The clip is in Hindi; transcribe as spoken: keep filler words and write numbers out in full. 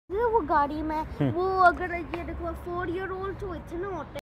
वो गाड़ी में हम्म। वो अगर ये देखो फोर ईयर ओल्ड तो इतना